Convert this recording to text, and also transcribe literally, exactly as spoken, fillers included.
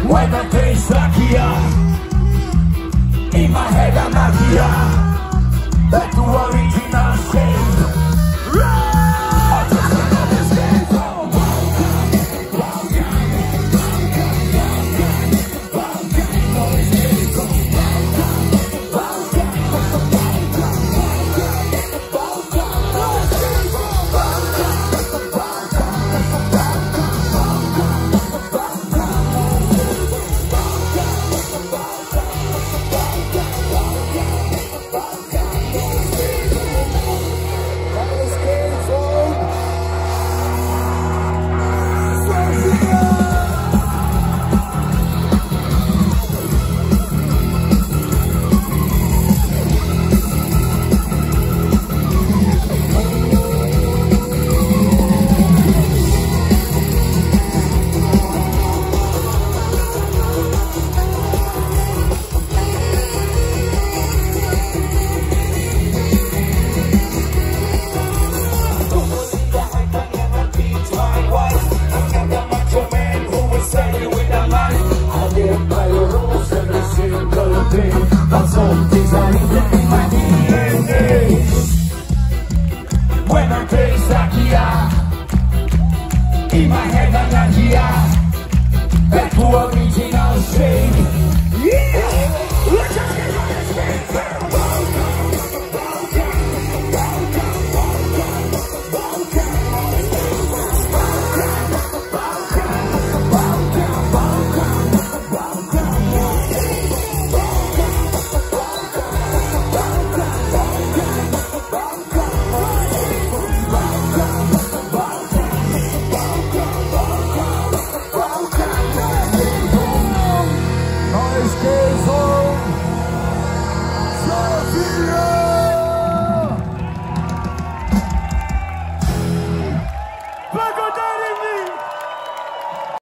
When I taste like here, in my head I'm not here. Back to original shape. I just another step from Balkan, Balkan, Balkan, Balkan, noise is from Balkan, Balkan, Balkan, Balkan, noise is from Balkan, Balkan, but some things are in my D N A. When I taste like here, in my head I'm not here. Back to original shape. Yeah.